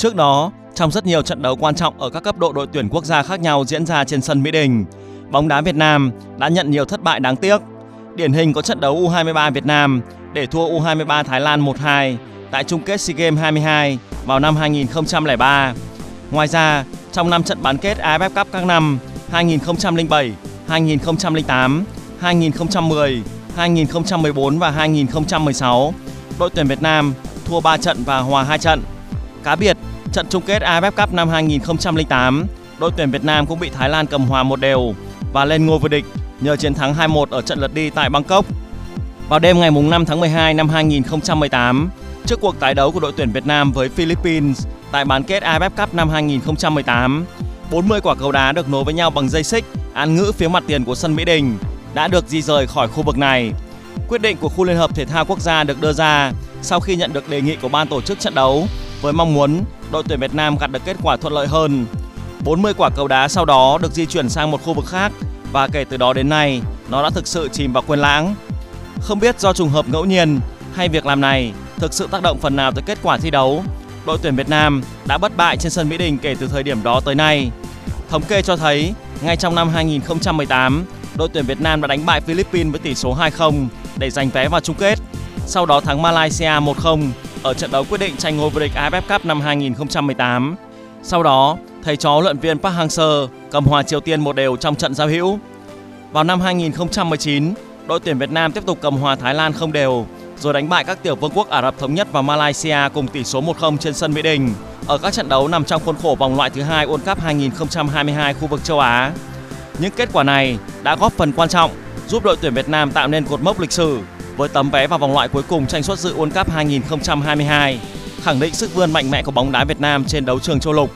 Trước đó, trong rất nhiều trận đấu quan trọng ở các cấp độ đội tuyển quốc gia khác nhau diễn ra trên sân Mỹ Đình, bóng đá Việt Nam đã nhận nhiều thất bại đáng tiếc. Điển hình có trận đấu U23 Việt Nam để thua U23 Thái Lan 1-2 tại chung kết SEA Games 22 vào năm 2003. Ngoài ra, trong 5 trận bán kết AFF Cup các năm 2007, 2008, 2010, 2014 và 2016, đội tuyển Việt Nam thua 3 trận và hòa 2 trận. Cá biệt, trận chung kết AFF Cup năm 2008, đội tuyển Việt Nam cũng bị Thái Lan cầm hòa 1-1 và lên ngôi vô địch nhờ chiến thắng 2-1 ở trận lượt đi tại Bangkok. Vào đêm ngày 5 tháng 12 năm 2018, trước cuộc tái đấu của đội tuyển Việt Nam với Philippines tại bán kết AFF Cup năm 2018, 40 quả cầu đá được nối với nhau bằng dây xích án ngữ phía mặt tiền của sân Mỹ Đình đã được di rời khỏi khu vực này. Quyết định của Khu Liên hợp Thể thao Quốc gia được đưa ra sau khi nhận được đề nghị của ban tổ chức trận đấu với mong muốn đội tuyển Việt Nam gặt được kết quả thuận lợi hơn. 40 quả cầu đá sau đó được di chuyển sang một khu vực khác và kể từ đó đến nay nó đã thực sự chìm vào quên lãng. Không biết do trùng hợp ngẫu nhiên hay việc làm này thực sự tác động phần nào tới kết quả thi đấu, đội tuyển Việt Nam đã bất bại trên sân Mỹ Đình kể từ thời điểm đó tới nay. Thống kê cho thấy, ngay trong năm 2018, đội tuyển Việt Nam đã đánh bại Philippines với tỷ số 2-0 để giành vé vào chung kết. Sau đó thắng Malaysia 1-0 ở trận đấu quyết định tranh ngôi vô địch AFF Cup năm 2018. Sau đó, thầy trò huấn luyện viên Park Hang-seo cầm hòa Triều Tiên 1-1 trong trận giao hữu. Vào năm 2019, đội tuyển Việt Nam tiếp tục cầm hòa Thái Lan 0-0 rồi đánh bại các tiểu vương quốc Ả Rập Thống Nhất và Malaysia cùng tỷ số 1-0 trên sân Mỹ Đình ở các trận đấu nằm trong khuôn khổ vòng loại thứ 2 World Cup 2022 khu vực châu Á. Những kết quả này đã góp phần quan trọng giúp đội tuyển Việt Nam tạo nên cột mốc lịch sử với tấm vé vào vòng loại cuối cùng tranh suất dự World Cup 2022, khẳng định sức vươn mạnh mẽ của bóng đá Việt Nam trên đấu trường châu lục.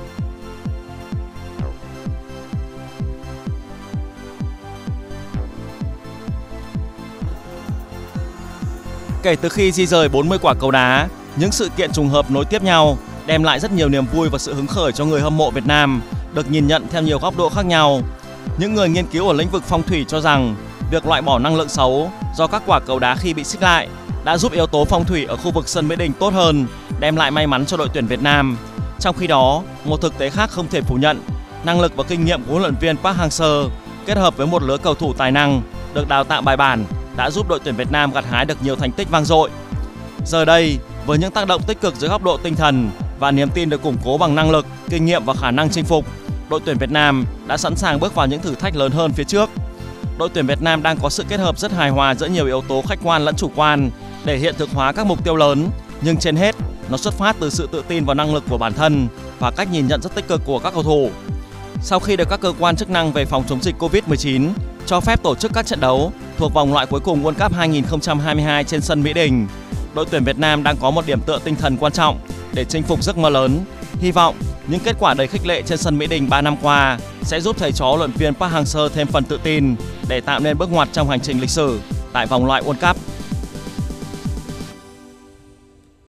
Kể từ khi di rời 40 quả cầu đá, những sự kiện trùng hợp nối tiếp nhau đem lại rất nhiều niềm vui và sự hứng khởi cho người hâm mộ Việt Nam, được nhìn nhận theo nhiều góc độ khác nhau. Những người nghiên cứu ở lĩnh vực phong thủy cho rằng việc loại bỏ năng lượng xấu do các quả cầu đá khi bị xích lại đã giúp yếu tố phong thủy ở khu vực sân Mỹ Đình tốt hơn, đem lại may mắn cho đội tuyển Việt Nam. Trong khi đó, một thực tế khác không thể phủ nhận, năng lực và kinh nghiệm của huấn luyện viên Park Hang-seo kết hợp với một lứa cầu thủ tài năng được đào tạo bài bản đã giúp đội tuyển Việt Nam gặt hái được nhiều thành tích vang dội. Giờ đây, với những tác động tích cực dưới góc độ tinh thần và niềm tin được củng cố bằng năng lực, kinh nghiệm và khả năng chinh phục, đội tuyển Việt Nam đã sẵn sàng bước vào những thử thách lớn hơn phía trước. Đội tuyển Việt Nam đang có sự kết hợp rất hài hòa giữa nhiều yếu tố khách quan lẫn chủ quan để hiện thực hóa các mục tiêu lớn, nhưng trên hết, nó xuất phát từ sự tự tin vào năng lực của bản thân và cách nhìn nhận rất tích cực của các cầu thủ. Sau khi được các cơ quan chức năng về phòng chống dịch Covid-19 cho phép tổ chức các trận đấu thuộc vòng loại cuối cùng World Cup 2022 trên sân Mỹ Đình, đội tuyển Việt Nam đang có một điểm tựa tinh thần quan trọng để chinh phục giấc mơ lớn. Hy vọng những kết quả đầy khích lệ trên sân Mỹ Đình 3 năm qua sẽ giúp thầy trò huấn luyện viên Park Hang-seo thêm phần tự tin để tạo nên bước ngoặt trong hành trình lịch sử tại vòng loại World Cup.